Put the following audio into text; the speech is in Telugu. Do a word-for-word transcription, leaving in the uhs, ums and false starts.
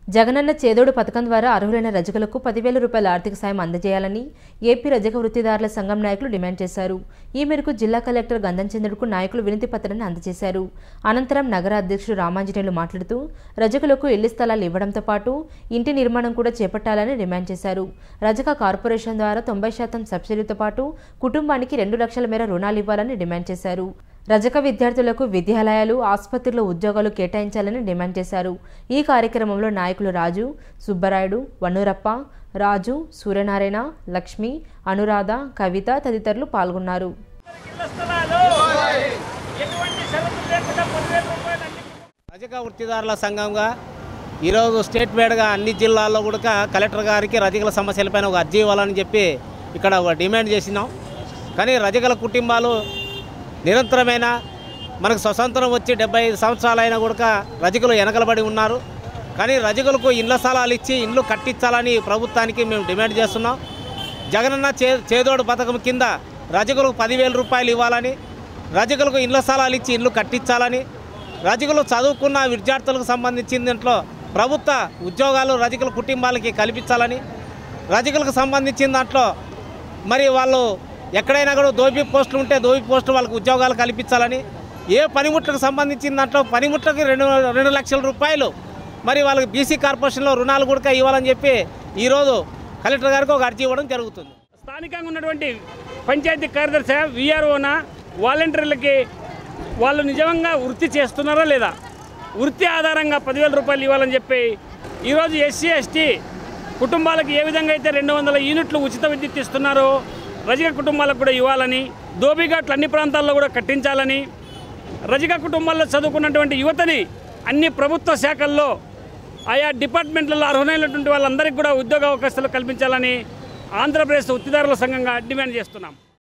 జగనన్న చేదోడు పథకం ద్వారా అర్హులైన రజకులకు పదివేల రూపాయల ఆర్థిక సాయం అందజేయాలని ఏపీ రజక వృత్తిదారుల సంఘం నాయకులు డిమాండ్ చేశారు. ఈ మేరకు జిల్లా కలెక్టర్ గంధంచంద్రుడుకు నాయకులు వినతి పత్రాన్ని అందజేశారు. అనంతరం నగర అధ్యక్షుడు రామాంజనేయులు మాట్లాడుతూ రజకులకు ఇళ్ల స్థలాలు ఇవ్వడంతో పాటు ఇంటి నిర్మాణం కూడా చేపట్టాలని డిమాండ్ చేశారు. రజక కార్పొరేషన్ ద్వారా తొంభై శాతం సబ్సిడీతో పాటు కుటుంబానికి రెండు లక్షల మేర రుణాలు ఇవ్వాలని డిమాండ్ చేశారు. రజక విద్యార్థులకు విద్యాలయాలు, ఆసుపత్రుల్లో ఉద్యోగాలు కేటాయించాలని డిమాండ్ చేశారు. ఈ కార్యక్రమంలో నాయకులు రాజు, సుబ్బరాయుడు, వన్నూరప్ప, రాజు, సూర్యనారాయణ, లక్ష్మి, అనురాధ, కవిత తదితరులు పాల్గొన్నారు. రజక వృత్తిదారుల సంఘంగా ఈరోజు స్టేట్ వైడ్గా అన్ని జిల్లాల్లో కూడా కలెక్టర్ గారికి రజకుల సమస్యలపైన ఒక అర్జీ ఇవ్వాలని చెప్పి ఇక్కడ ఒక డిమాండ్ చేసినాం. కానీ రజకుల కుటుంబాలు నిరంతరమైన మనకు స్వతంత్రం వచ్చి డెబ్బై ఐదు సంవత్సరాలైనా కూడా రజకులు వెనకలబడి ఉన్నారు. కానీ రజకులకు ఇళ్ల స్థలాలు ఇచ్చి ఇండ్లు కట్టించాలని ప్రభుత్వానికి మేము డిమాండ్ చేస్తున్నాం. జగనన్న చే చేదోడు పథకం కింద రజకులకు పదివేల రూపాయలు ఇవ్వాలని, రజకులకు ఇళ్ల స్థలాలు ఇచ్చి ఇల్లు కట్టించాలని, రజకులు చదువుకున్న విద్యార్థులకు సంబంధించిన దాంట్లో ప్రభుత్వ ఉద్యోగాలు రజకుల కుటుంబాలకి కల్పించాలని, రజకులకు సంబంధించిన దాంట్లో మరి వాళ్ళు ఎక్కడైనా కూడా దోపి పోస్టులు ఉంటే దోపి పోస్టులు వాళ్ళకి ఉద్యోగాలు కల్పించాలని, ఏ పనిముట్లకు సంబంధించిన దాంట్లో పనిముట్లకి రెండు రెండు లక్షల రూపాయలు మరి వాళ్ళకి బీసీ కార్పొరేషన్లో రుణాలు కూడా ఇవ్వాలని చెప్పి ఈరోజు కలెక్టర్ గారికి ఒక అర్జీ ఇవ్వడం జరుగుతుంది. స్థానికంగా ఉన్నటువంటి పంచాయతీ కార్యదర్శి విఆర్ఓన వాలంటీర్లకి వాళ్ళు నిజంగా వృత్తి చేస్తున్నారా లేదా, వృత్తి ఆధారంగా పదివేల రూపాయలు ఇవ్వాలని చెప్పి ఈరోజు ఎస్సీ ఎస్టీ కుటుంబాలకు ఏ విధంగా అయితే రెండు వందల యూనిట్లు ఉచిత విద్యుత్ ఇస్తున్నారో రజక కుటుంబాలకు కూడా ఇవ్వాలని, దోబిఘాట్లు అన్ని ప్రాంతాల్లో కూడా కట్టించాలని, రజక కుటుంబాల్లో చదువుకున్నటువంటి యువతని అన్ని ప్రభుత్వ శాఖల్లో ఆయా డిపార్ట్మెంట్లలో అర్హులైనటువంటి వాళ్ళందరికీ కూడా ఉద్యోగ అవకాశాలు కల్పించాలని ఆంధ్రప్రదేశ్ వృత్తిదారుల సంఘంగా డిమాండ్ చేస్తున్నాం.